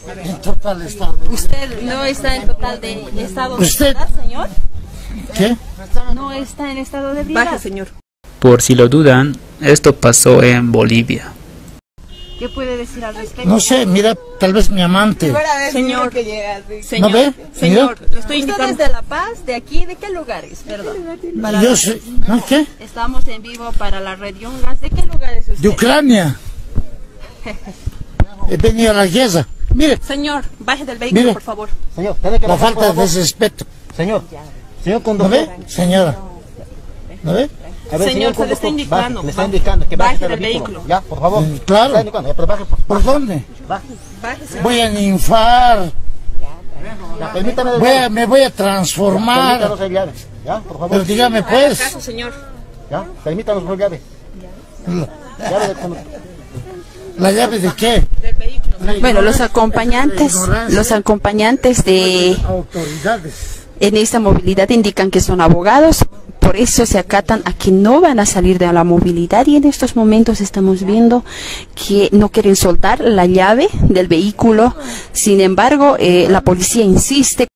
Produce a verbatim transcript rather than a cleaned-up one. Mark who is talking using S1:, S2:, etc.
S1: En total estado.
S2: ¿Usted no está en total de estado de
S1: ¿Usted?
S2: ebriedad, señor?
S1: ¿Qué?
S2: No está en estado de ebriedad.
S3: Baje, señor.
S4: Por si lo dudan, esto pasó en Bolivia.
S2: ¿Qué puede decir al respecto?
S1: No sé, mira, tal vez mi amante.
S3: Señor,
S5: que llegas, sí.
S3: señor,
S1: ¿No ve?
S3: señor, le estoy
S2: ¿Usted
S3: indicando.
S2: es de La Paz? ¿De aquí? ¿De qué lugares? Perdón. Para-
S1: Yo soy, ¿no qué?
S2: Estamos en vivo para la red Yungas. ¿De qué lugar es usted?
S1: De Ucrania. He venido a la guerra. Mire,
S3: Señor, baje del vehículo,
S1: Mire.
S3: por favor.
S5: Señor, tiene que
S1: la
S5: bajar,
S1: falta
S5: por
S1: de
S5: favor.
S1: respeto.
S5: Señor, señor
S1: ¿No
S5: conductor.
S1: ve, señora? ¿No ve?
S5: A ver,
S3: Señor, se le
S5: conductor,
S3: está indicando.
S5: baje, le está
S3: Baje.
S5: indicando que baje,
S3: Baje
S5: del
S3: del
S5: vehículo.
S3: vehículo.
S5: Ya, por favor.
S1: Mm, claro.
S5: Está indicando, ya, pero baje, por
S1: ¿Por dónde?
S5: baje.
S3: Baje, señor.
S1: Voy a ninfar.
S5: Ya, permítame.
S1: Voy a, me voy a transformar.
S5: Permítanos el llave. Ya, por favor.
S1: Pero dígame
S3: Haga
S1: pues.
S3: caso, señor.
S5: Ya, permítanos por llave. Llave de conductor.
S1: ¿La llave de qué?
S3: Del vehículo.
S2: Bueno, los acompañantes, los acompañantes de
S1: Autoridades.
S2: en esta movilidad indican que son abogados, por eso se acatan a que no van a salir de la movilidad y en estos momentos estamos viendo que no quieren soltar la llave del vehículo. Sin embargo, eh, la policía insiste.